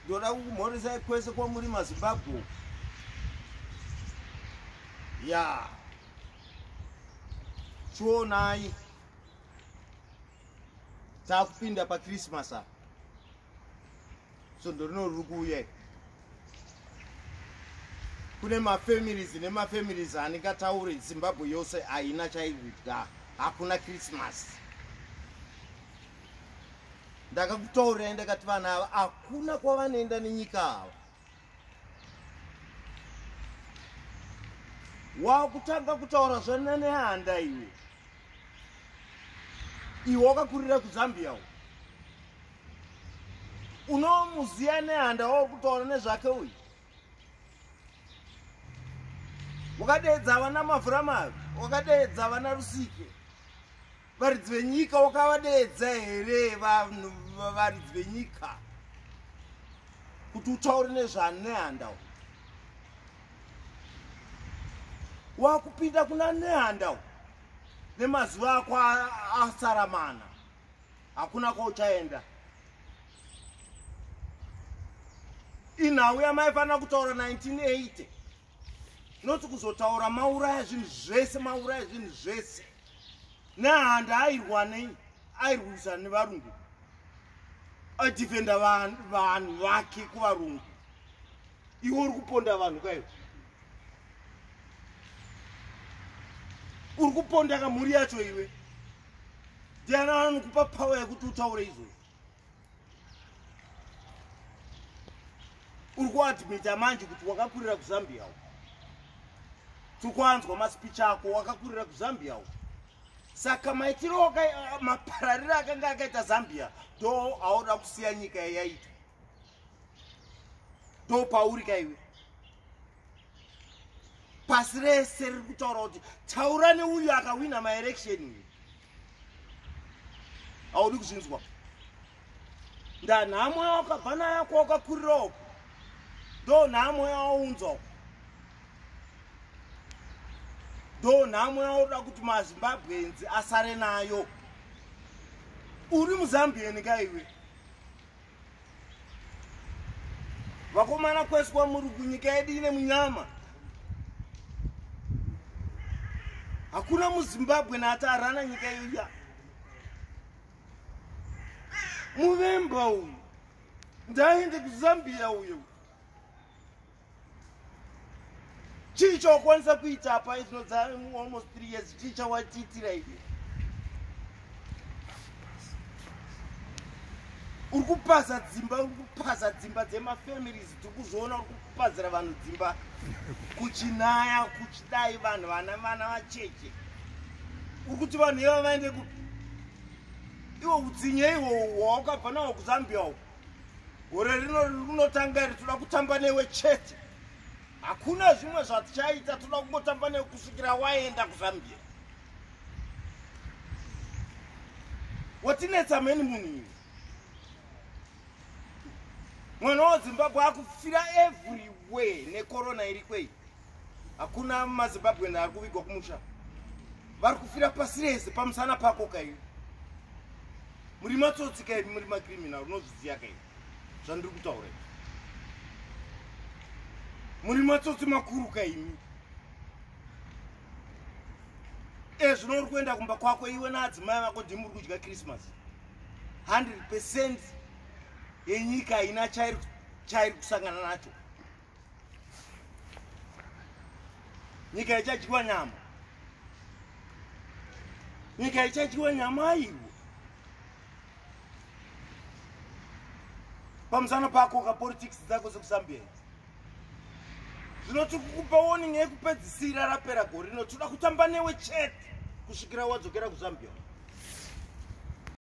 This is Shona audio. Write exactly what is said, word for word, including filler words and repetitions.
ndoda kumhoresa kwese kwamuri maZimbabwe ya chionai takupinda paChristmas apa so ndorino riri kuuya kune mafamilies nemafamilies aningataure Zimbabwe yose haina chairikuita hakuna Christmas. Ndakakutaurira ndakati vana ava hakuna kwavanoenda nenyika ava. Wakutanga kutaura zvana nehanda iwe. Iwe wakakurira kuZambia uyu. Unomuziya nehanda wakutaura nezvake uyu. Wakadedza vana mavhuramavi, wakadedza vana Rusike. Varidzi venyika wakavadedza here vanhu varidzi venyika kuti utaure nezvani nehanda uyu. Wakupinda kuna nehanda uyu nemazuva ako asara mana hakuna kwauchaenda. Inhau yamaifanira kutaura nineteen eighty noti kuzotaura mauraya zvinhu zvese mauraya zvinhu zvese nehanda airwa nei airwisa nevarungu adhifenda vanhu vake kuvarungu. Iwe uri kuponda vanhu kaiwe uri kuponda kamhuri yacho iwe. Ndiani anokupa pawa yekuti utaure izvozvo? Uri kuadhimita manje kuti wakakurira kuZambia uko. Tukwanzwa maspeech ako wakakurira kuZambia uko. Saka maitiro mapararira akanga akaita Zambia ndo auda kusiya nyika yaita. Ndo pauri kaiwe. Pasi rese riri kutaura kuti taura neuyu akawina maelection. Haudi kuzvinzwa. Ndanhamo yakabva nayo kwakakurira uko. Ndo nhamo yaunzwa uko. Ndo nhamo yauda kuti maZimbabwenzi asare nayo. Uri muZambian kaiwe. Vakomana kwese kwamuri kunyika yedu ine munyama. Hakuna muZimbabwe atarana nyika iya. Muvemba uyu ndaende kuZambia uyu. Chii chawakwanisa kuita apa izvinodza almost three years. Chii chawatiitira iwe? Uri kupaza dzimba, uri kupaza dzimba dzemafamilies. Tiri kuzoona uri kupazira vanhu dzimba kuchinaya, kuchidai vanhu vana vana vacheche. Uri kuti vanhu iva vaende ku iwo utsinye iwo hwawakabva nawo kuZambia uko. Gore rino rinotanga ritoda kutamba newe chete. Hakuna zvimwe zvatichaita, toda kungotamba newe kusvikira waenda kuZambia. Watinetsa meni munhu iwe. Mwana waZimbabwe akufira everywhere necorona iri kwei. Hakuna maZimbabwe ari kuvigwa kumusha. Vari kufira pasi rese pamusana pako kaiwe. Muri matsotsi kaiwe, muri macriminal, unozviziya kaiwe zvandiri kutaura. Muri matsotsi makuru kaimi. Ezvino uri kuenda kumba kwako iwe naadzimai vako ndimuri kudya Christmas. one hundred percent yenyika haina chairi chairi kusangana nacho. Nyika ichadyiwa nyama. Nyika ichadyiwa nyama iwo. Pamusana pako ka politics dzako dzekuZambia. Zvinoti kukupa warning yekupedzisira rapera gore rino toda kutamba newe chete kusvikira wadzokera kuZambia.